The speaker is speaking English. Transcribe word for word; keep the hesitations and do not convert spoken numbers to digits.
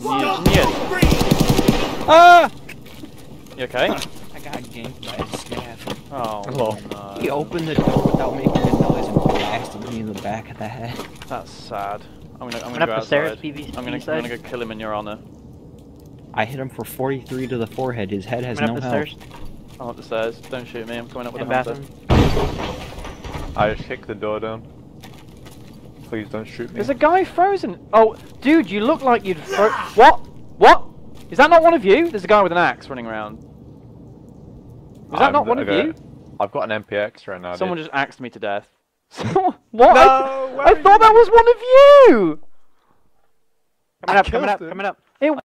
Ah! You okay? I got ganked by a scav. Oh, Oh. no. He opened the door without making a noise and blasted me in the back of the head. That's sad. I'm gonna, I'm Went gonna up go the stairs, outside. P V I'm gonna, I'm side. gonna go kill him in your honor. I hit him for forty-three to the forehead. His head has Went no up the health. stairs. I'm up the stairs. Don't shoot me. I'm coming up with In a hunter. bathroom. I just kicked the door down. Please don't shoot me. There's a guy frozen. Oh, dude, you look like you'd fro- What? What? Is that not one of you? There's a guy with an axe running around. Was that I'm not one the- of okay. you? I've got an M P X right now. Someone dude. just axed me to death. What? No, I, where I are thought you? that was one of you! Coming up, I coming up, killed him. coming up. It